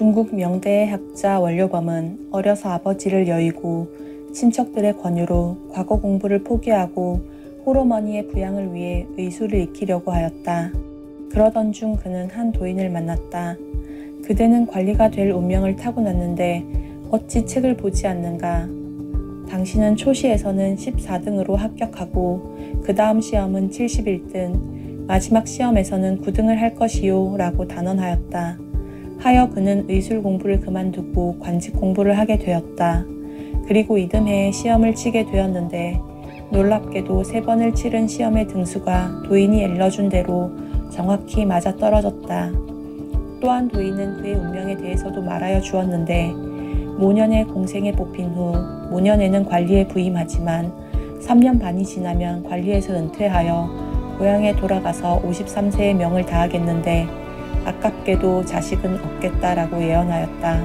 중국 명대의 학자 원료범은 어려서 아버지를 여의고 친척들의 권유로 과거 공부를 포기하고 홀어머니의 부양을 위해 의술을 익히려고 하였다. 그러던 중 그는 한 도인을 만났다. 그대는 관리가 될 운명을 타고났는데 어찌 책을 보지 않는가? 당신은 초시에서는 14등으로 합격하고 그 다음 시험은 71등, 마지막 시험에서는 9등을 할 것이요 라고 단언하였다. 하여 그는 의술 공부를 그만두고 관직 공부를 하게 되었다. 그리고 이듬해에 시험을 치게 되었는데 놀랍게도 3번을 치른 시험의 등수가 도인이 일러준 대로 정확히 맞아떨어졌다. 또한 도인은 그의 운명에 대해서도 말하여 주었는데 모년에 공생에 뽑힌 후 모년에는 관리에 부임하지만 3년 반이 지나면 관리에서 은퇴하여 고향에 돌아가서 53세의 명을 다하겠는데 아깝게도 자식은 없겠다라고 예언하였다.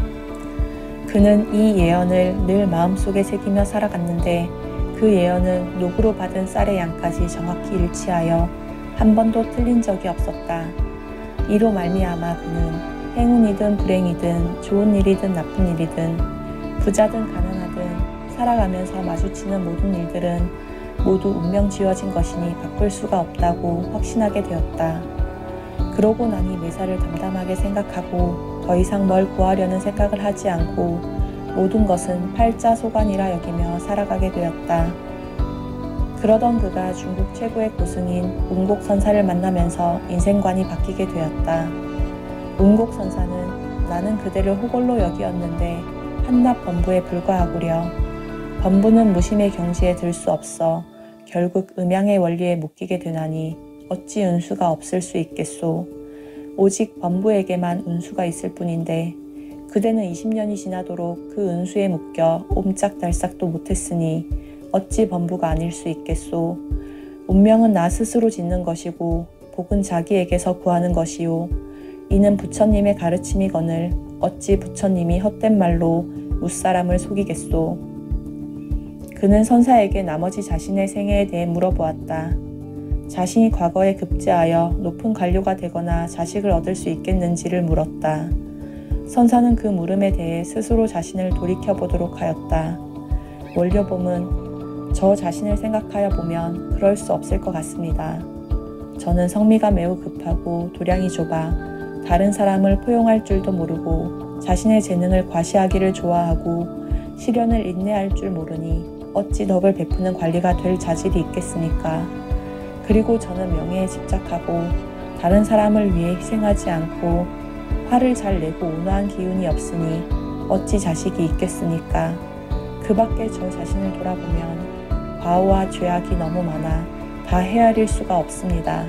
그는 이 예언을 늘 마음속에 새기며 살아갔는데 그 예언은 녹으로 받은 쌀의 양까지 정확히 일치하여 한 번도 틀린 적이 없었다. 이로 말미암아 그는 행운이든 불행이든 좋은 일이든 나쁜 일이든 부자든 가난하든 살아가면서 마주치는 모든 일들은 모두 운명 지어진 것이니 바꿀 수가 없다고 확신하게 되었다. 그러고 나니 매사를 담담하게 생각하고 더 이상 뭘 구하려는 생각을 하지 않고 모든 것은 팔자소관이라 여기며 살아가게 되었다. 그러던 그가 중국 최고의 고승인 운곡선사를 만나면서 인생관이 바뀌게 되었다. 운곡선사는 나는 그대를 호걸로 여기었는데 한낱 범부에 불과하구려. 범부는 무심의 경지에 들 수 없어 결국 음양의 원리에 묶이게 되나니 어찌 운수가 없을 수 있겠소. 오직 범부에게만 운수가 있을 뿐인데 그대는 20년이 지나도록 그 운수에 묶여 옴짝달싹도 못했으니 어찌 범부가 아닐 수 있겠소. 운명은 나 스스로 짓는 것이고 복은 자기에게서 구하는 것이요. 이는 부처님의 가르침이거늘 어찌 부처님이 헛된 말로 무사람을 속이겠소. 그는 선사에게 나머지 자신의 생애에 대해 물어보았다. 자신이 과거에 급제하여 높은 관료가 되거나 자식을 얻을 수 있겠는지를 물었다. 선사는 그 물음에 대해 스스로 자신을 돌이켜보도록 하였다. 원료범은 저 자신을 생각하여 보면 그럴 수 없을 것 같습니다. 저는 성미가 매우 급하고 도량이 좁아 다른 사람을 포용할 줄도 모르고 자신의 재능을 과시하기를 좋아하고 시련을 인내할 줄 모르니 어찌 덕을 베푸는 관리가 될 자질이 있겠습니까? 그리고 저는 명예에 집착하고 다른 사람을 위해 희생하지 않고 화를 잘 내고 온화한 기운이 없으니 어찌 자식이 있겠습니까? 그 밖에 저 자신을 돌아보면 과오와 죄악이 너무 많아 다 헤아릴 수가 없습니다.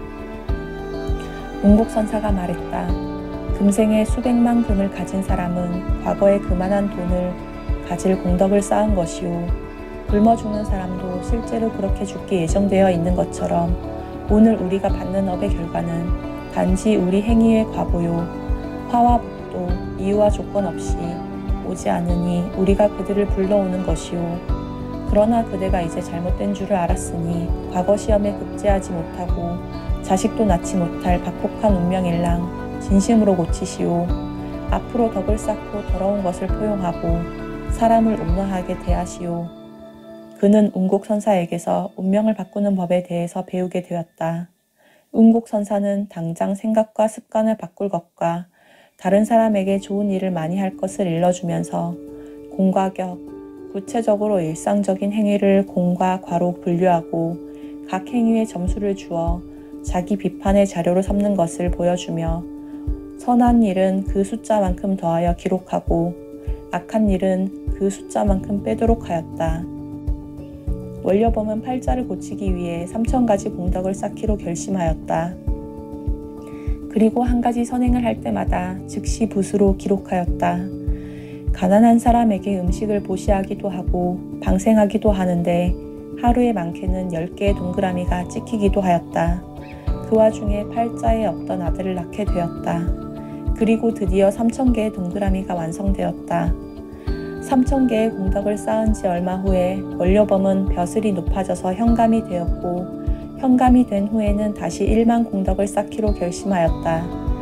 운곡선사가 말했다. 금생에 수백만 금을 가진 사람은 과거에 그만한 돈을 가질 공덕을 쌓은 것이오. 굶어 죽는 사람도 실제로 그렇게 죽기 예정되어 있는 것처럼 오늘 우리가 받는 업의 결과는 단지 우리 행위의 과보요. 화와 복도 이유와 조건 없이 오지 않으니 우리가 그들을 불러오는 것이오. 그러나 그대가 이제 잘못된 줄을 알았으니 과거 시험에 급제하지 못하고 자식도 낳지 못할 박복한 운명일랑 진심으로 고치시오. 앞으로 덕을 쌓고 더러운 것을 포용하고 사람을 온화하게 대하시오. 그는 운곡선사에게서 운명을 바꾸는 법에 대해서 배우게 되었다. 운곡선사는 당장 생각과 습관을 바꿀 것과 다른 사람에게 좋은 일을 많이 할 것을 일러주면서 공과 격, 구체적으로 일상적인 행위를 공과 과로 분류하고 각 행위에 점수를 주어 자기 비판의 자료로 삼는 것을 보여주며 선한 일은 그 숫자만큼 더하여 기록하고 악한 일은 그 숫자만큼 빼도록 하였다. 원료범은 팔자를 고치기 위해 3000가지 공덕을 쌓기로 결심하였다. 그리고 한 가지 선행을 할 때마다 즉시 붓으로 기록하였다. 가난한 사람에게 음식을 보시하기도 하고 방생하기도 하는데 하루에 많게는 10개의 동그라미가 찍히기도 하였다. 그 와중에 팔자에 없던 아들을 낳게 되었다. 그리고 드디어 3000개의 동그라미가 완성되었다. 3000개의 공덕을 쌓은 지 얼마 후에 원료범은 벼슬이 높아져서 현감이 되었고 현감이 된 후에는 다시 1만 공덕을 쌓기로 결심하였다.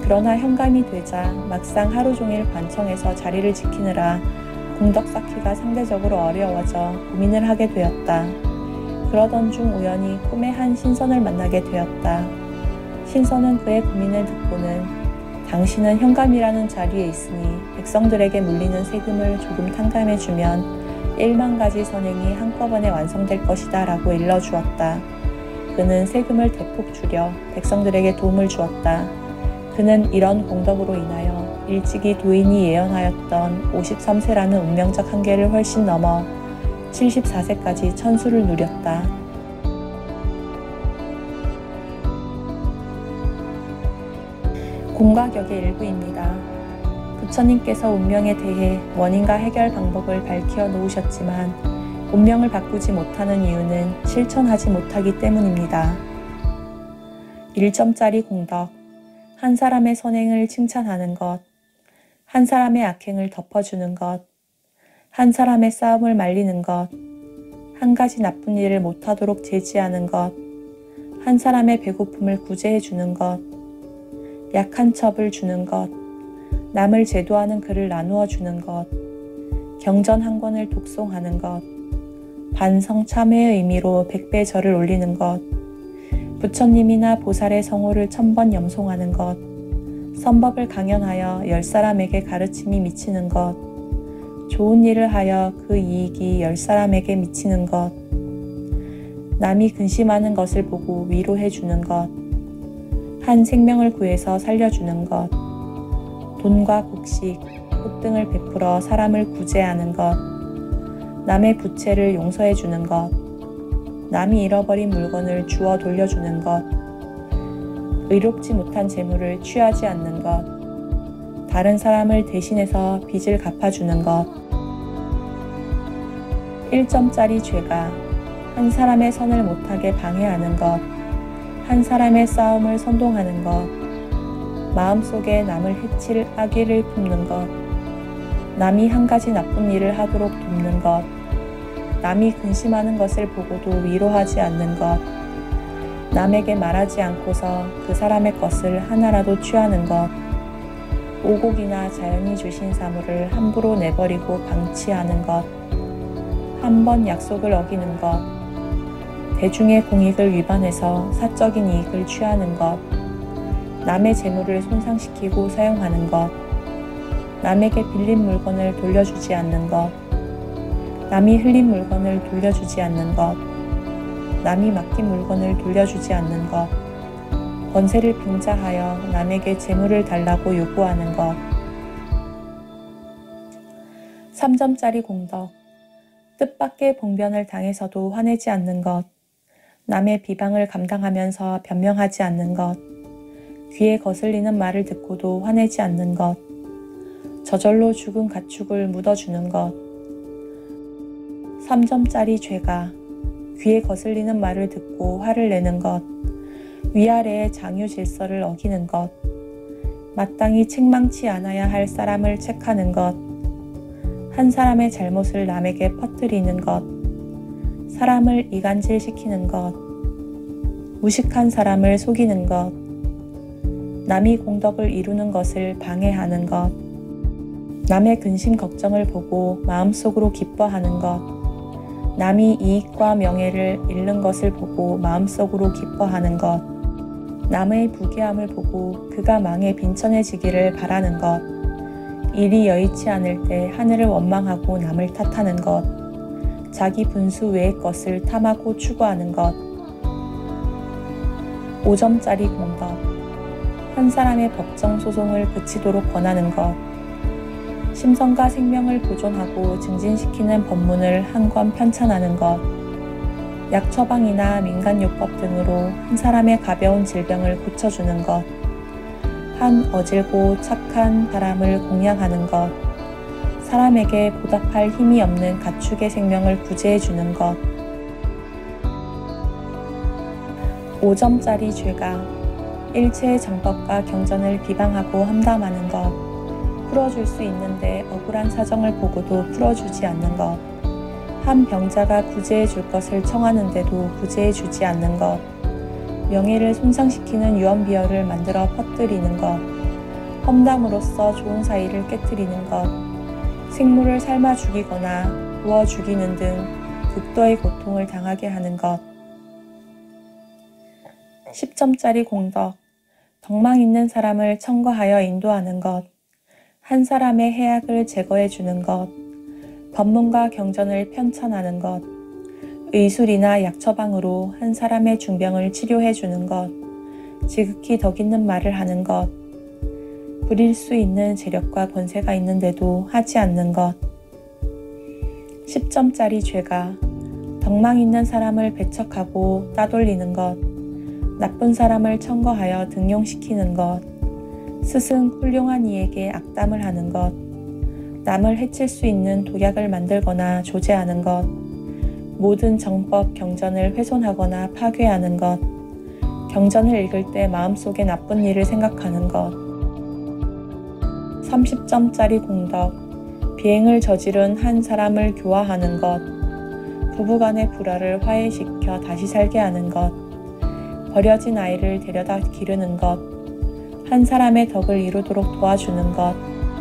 그러나 현감이 되자 막상 하루 종일 관청에서 자리를 지키느라 공덕 쌓기가 상대적으로 어려워져 고민을 하게 되었다. 그러던 중 우연히 꿈에 한 신선을 만나게 되었다. 신선은 그의 고민을 듣고는 당신은 현감이라는 자리에 있으니 백성들에게 물리는 세금을 조금 탕감해주면 1만 가지 선행이 한꺼번에 완성될 것이다 라고 일러주었다. 그는 세금을 대폭 줄여 백성들에게 도움을 주었다. 그는 이런 공덕으로 인하여 일찍이 도인이 예언하였던 53세라는 운명적 한계를 훨씬 넘어 74세까지 천수를 누렸다. 공과 격의 일부입니다. 부처님께서 운명에 대해 원인과 해결 방법을 밝혀 놓으셨지만 운명을 바꾸지 못하는 이유는 실천하지 못하기 때문입니다. 1점짜리 공덕. 한 사람의 선행을 칭찬하는 것, 한 사람의 악행을 덮어주는 것, 한 사람의 싸움을 말리는 것, 한 가지 나쁜 일을 못하도록 제지하는 것, 한 사람의 배고픔을 구제해 주는 것, 약한 첩을 주는 것, 남을 제도하는 글을 나누어 주는 것, 경전 한 권을 독송하는 것, 반성 참회의 의미로 100배 절을 올리는 것, 부처님이나 보살의 성호를 1000번 염송하는 것, 선법을 강연하여 10사람에게 가르침이 미치는 것, 좋은 일을 하여 그 이익이 10사람에게 미치는 것, 남이 근심하는 것을 보고 위로해 주는 것, 한 생명을 구해서 살려주는 것, 돈과 곡식, 꽃 등을 베풀어 사람을 구제하는 것, 남의 부채를 용서해 주는 것, 남이 잃어버린 물건을 주워 돌려주는 것, 의롭지 못한 재물을 취하지 않는 것, 다른 사람을 대신해서 빚을 갚아주는 것, 1점짜리 죄가 한 사람의 선을 못하게 방해하는 것, 한 사람의 싸움을 선동하는 것, 마음속에 남을 해칠 악의를 품는 것, 남이 한 가지 나쁜 일을 하도록 돕는 것, 남이 근심하는 것을 보고도 위로하지 않는 것, 남에게 말하지 않고서 그 사람의 것을 하나라도 취하는 것, 오곡이나 자연이 주신 사물을 함부로 내버리고 방치하는 것, 한 번 약속을 어기는 것, 대중의 공익을 위반해서 사적인 이익을 취하는 것, 남의 재물을 손상시키고 사용하는 것, 남에게 빌린 물건을 돌려주지 않는 것, 남이 흘린 물건을 돌려주지 않는 것, 남이 맡긴 물건을 돌려주지 않는 것, 권세를 빙자하여 남에게 재물을 달라고 요구하는 것. 3점짜리 공덕. 뜻밖의 봉변을 당해서도 화내지 않는 것, 남의 비방을 감당하면서 변명하지 않는 것, 귀에 거슬리는 말을 듣고도 화내지 않는 것, 저절로 죽은 가축을 묻어주는 것. 3점짜리 죄가 귀에 거슬리는 말을 듣고 화를 내는 것, 위아래의 장유 질서를 어기는 것, 마땅히 책망치 않아야 할 사람을 책하는 것, 한 사람의 잘못을 남에게 퍼뜨리는 것, 사람을 이간질시키는 것, 무식한 사람을 속이는 것, 남이 공덕을 이루는 것을 방해하는 것, 남의 근심 걱정을 보고 마음속으로 기뻐하는 것, 남이 이익과 명예를 잃는 것을 보고 마음속으로 기뻐하는 것, 남의 부귀함을 보고 그가 망해 빈천해지기를 바라는 것, 일이 여의치 않을 때 하늘을 원망하고 남을 탓하는 것, 자기 분수 외의 것을 탐하고 추구하는 것. 5점짜리 공덕. 한 사람의 법정 소송을 그치도록 권하는 것, 심성과 생명을 보존하고 증진시키는 법문을 한 권 편찬하는 것, 약 처방이나 민간요법 등으로 한 사람의 가벼운 질병을 고쳐주는 것, 한 어질고 착한 사람을 공양하는 것, 사람에게 보답할 힘이 없는 가축의 생명을 구제해주는 것. 5점짜리 죄가 일체의 정법과 경전을 비방하고 험담하는 것, 풀어줄 수 있는데 억울한 사정을 보고도 풀어주지 않는 것, 한 병자가 구제해 줄 것을 청하는데도 구제해 주지 않는 것, 명예를 손상시키는 유언비어를 만들어 퍼뜨리는 것, 험담으로써 좋은 사이를 깨트리는 것, 생물을 삶아 죽이거나 구워 죽이는 등 극도의 고통을 당하게 하는 것. 10점짜리 공덕, 덕망 있는 사람을 청거하여 인도하는 것, 한 사람의 해악을 제거해 주는 것, 법문과 경전을 편찬하는 것, 의술이나 약처방으로 한 사람의 중병을 치료해 주는 것, 지극히 덕 있는 말을 하는 것, 부릴 수 있는 재력과 권세가 있는데도 하지 않는 것. 10점짜리 죄가, 덕망 있는 사람을 배척하고 따돌리는 것, 나쁜 사람을 청거하여 등용시키는 것, 스승 훌륭한 이에게 악담을 하는 것, 남을 해칠 수 있는 독약을 만들거나 조제하는 것, 모든 정법 경전을 훼손하거나 파괴하는 것, 경전을 읽을 때 마음속에 나쁜 일을 생각하는 것. 30점짜리 공덕, 비행을 저지른 한 사람을 교화하는 것, 부부간의 불화를 화해시켜 다시 살게 하는 것, 버려진 아이를 데려다 기르는 것, 한 사람의 덕을 이루도록 도와주는 것.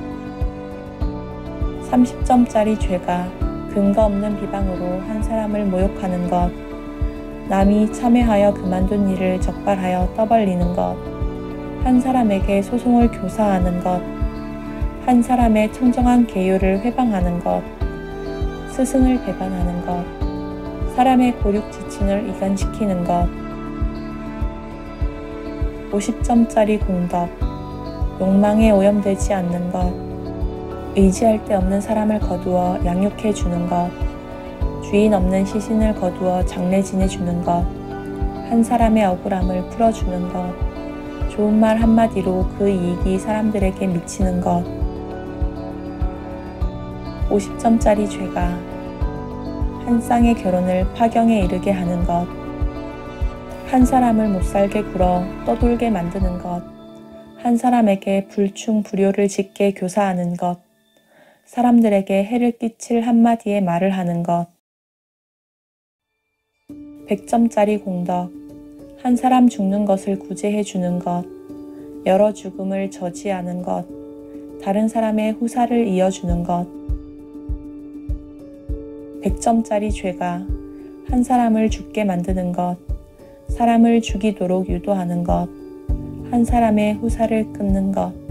30점짜리 죄가, 근거 없는 비방으로 한 사람을 모욕하는 것, 남이 참회하여 그만둔 일을 적발하여 떠벌리는 것, 한 사람에게 소송을 교사하는 것, 한 사람의 청정한 계율을 회방하는 것, 스승을 배반하는 것, 사람의 고륙 지친을 이간시키는 것. 50점짜리 공덕, 욕망에 오염되지 않는 것, 의지할 데 없는 사람을 거두어 양육해 주는 것, 주인 없는 시신을 거두어 장례 지내주는 것, 한 사람의 억울함을 풀어주는 것, 좋은 말 한마디로 그 이익이 사람들에게 미치는 것. 50점짜리 죄가, 한 쌍의 결혼을 파경에 이르게 하는 것, 한 사람을 못살게 굴어 떠돌게 만드는 것, 한 사람에게 불충불효를 짓게 교사하는 것, 사람들에게 해를 끼칠 한마디의 말을 하는 것. 100점짜리 공덕, 한 사람 죽는 것을 구제해 주는 것, 여러 죽음을 저지하는 것, 다른 사람의 후사를 이어주는 것. 100점짜리 죄가, 한 사람을 죽게 만드는 것, 사람을 죽이도록 유도하는 것, 한 사람의 후사를 끊는 것.